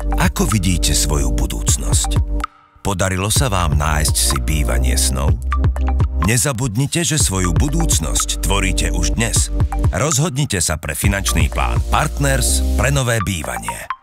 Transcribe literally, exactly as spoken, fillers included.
Ako vidíte svoju budúcnosť? Podarilo sa vám nájsť si bývanie snov? Nezabudnite, že svoju budúcnosť tvoríte už dnes. Rozhodnite sa pre finančný plán Partners pre nové bývanie.